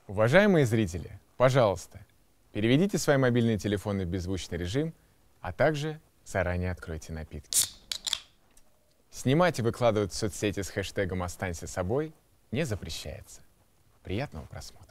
Уважаемые зрители, пожалуйста, переведите свои мобильные телефоны в беззвучный режим, а также заранее откройте напитки. Снимать и выкладывать в соцсети с хэштегом «Останься собой» не запрещается. Приятного просмотра.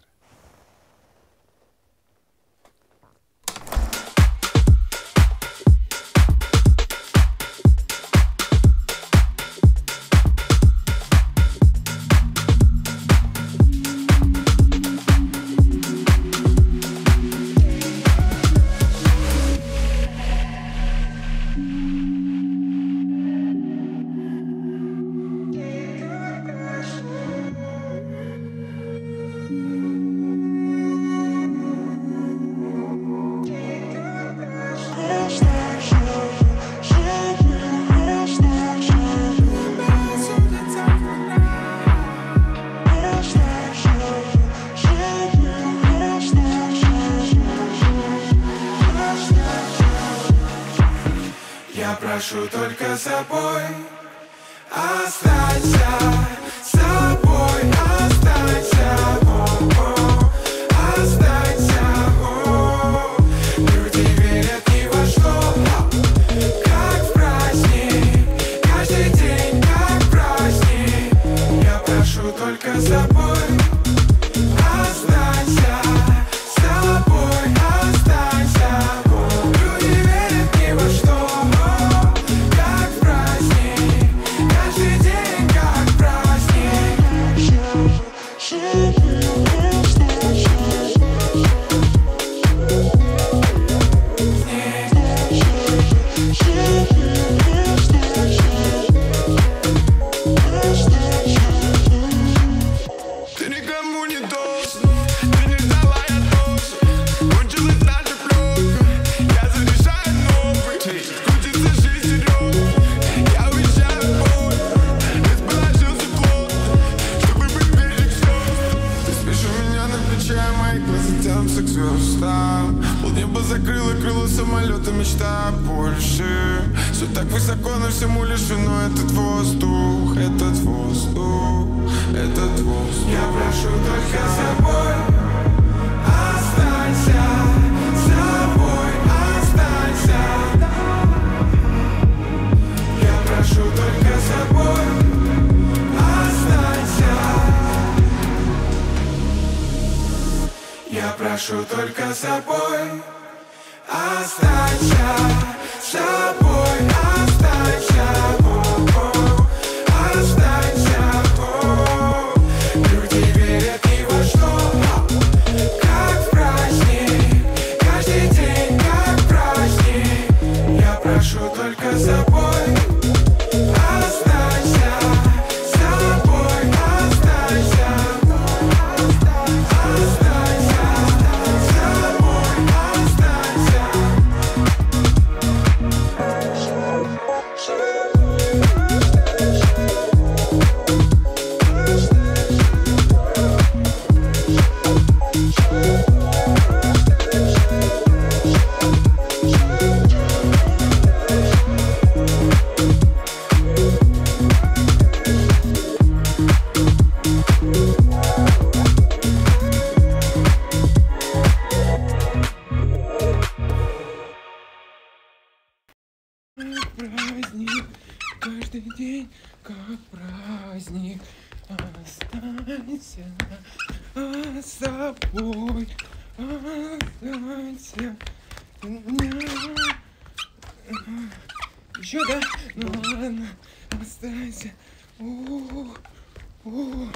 Я прошу только собой, останься собой, останься, останься. Люди верят ни во что, как в праздник, каждый день как праздник. Я прошу только собой, останься собой, останься. Люди верят ни во что. Полнеба закрыло крыло самолета, мечта больше. Все так высоко, но всему лишь виной этот воздух, этот воздух, этот воздух. Я прошу только собой, останься собой, останься. Я прошу только собой, останься. Я прошу только собой, останься собой, останься, останься. Люди верят ни во что, как в праздник, каждый день как праздник. Я прошу только собой, останься собой, останься. Праздник, каждый день как праздник. Останься собой, останься. Еще, да? Ну ладно, останься.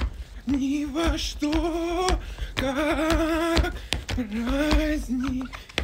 Ни во что, как праздник.